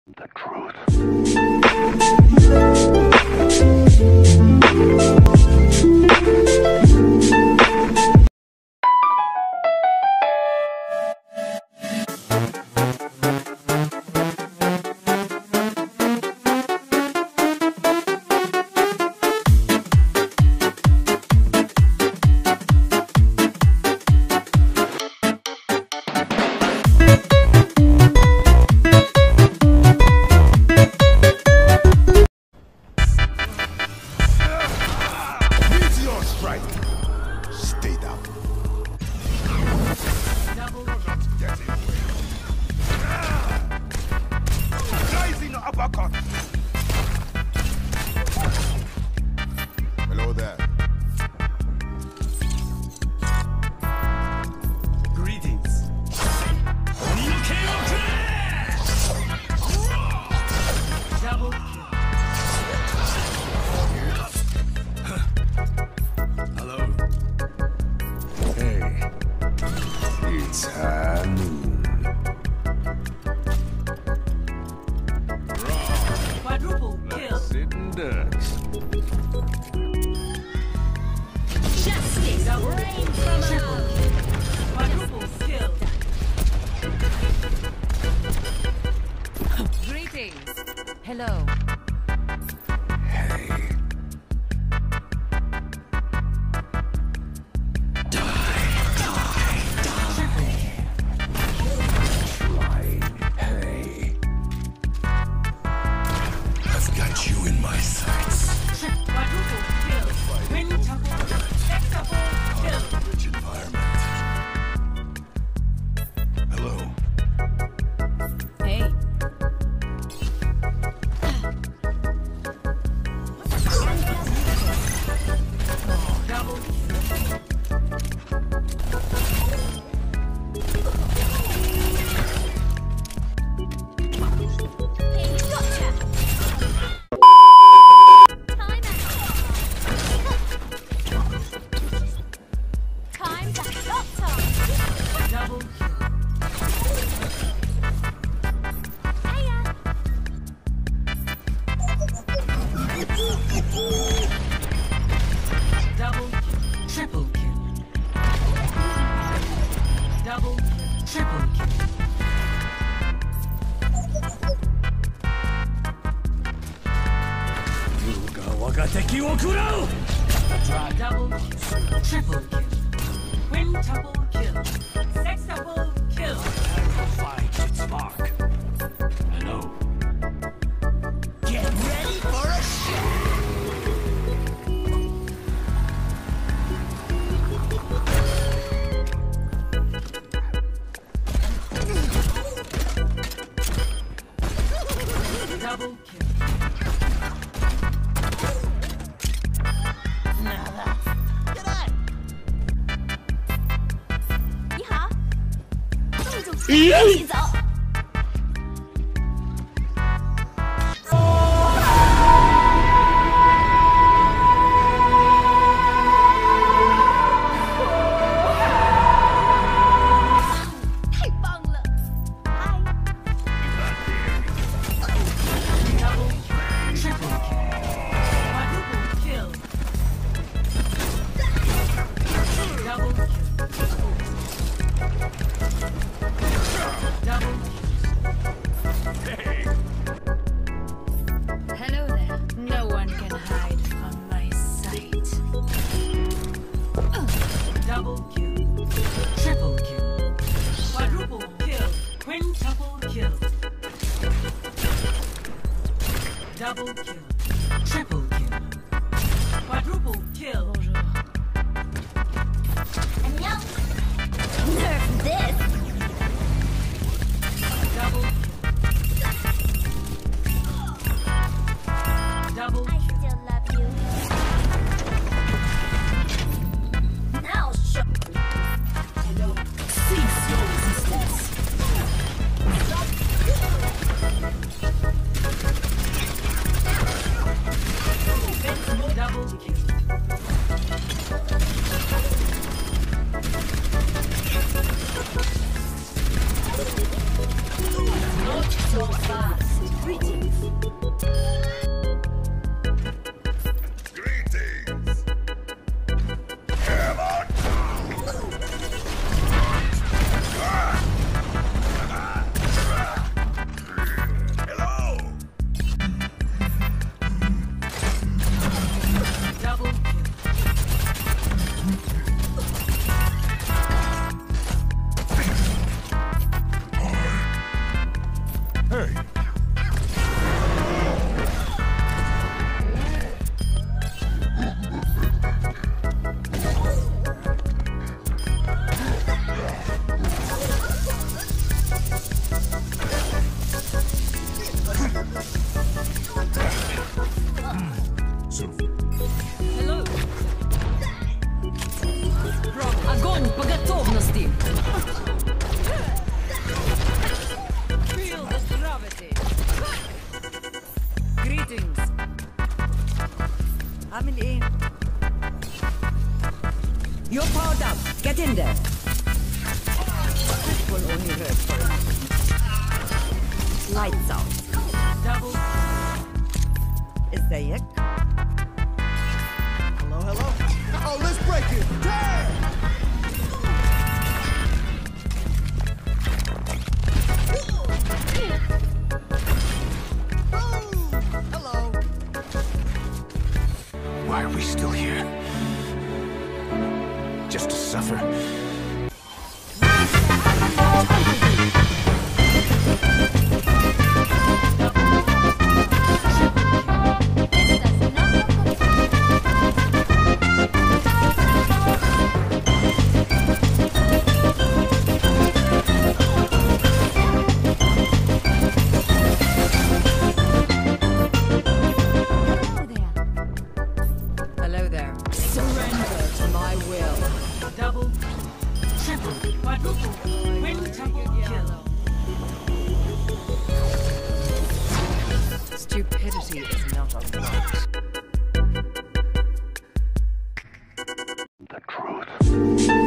The truth. Stay down. Rising uppercut. Hello there. Greetings. Double Hello. Hey. It's Hanu. quadruple kill. Sitting ducks. Justice reigns from above. Quadruple kill. Greetings. Hello. Hey. Hey. I've got you in my sights. Quadruple kill. Quintuple. Sextuple kill. Rich environment. Hello. Hey. Double double double triple kill. Double triple kill. Double triple kill. Quintuple kill. Sextuple kill. Fight its mark. Hello. Get ready for a shot. Double kill. Double triple kill. Quadruple kill. Double kill. Double Hello there. No one can hide from my sight. double kill. Triple kill. Quadruple kill. Quintuple kill. Double kill. Triple kill. Quadruple kill. Nerf this! Double kill. Double I still love you. Now show. Cease your resistance. double kill. Greetings. Greetings. Come on. Hello. Double Hey. Hello. Огонь по готовности. Feel the gravity. Greetings. I'm in. You're powered up. Get in there. This will only hurt for a minute. Lights out. Double. ازيك؟ Hello, hello. Oh, let's break it. Damn! Hello. Why are we still here? Just to suffer? This does not look Hello there. Surrender to my will. Double, triple, quadruple, quintuple kill. Stupidity is not a right. The truth.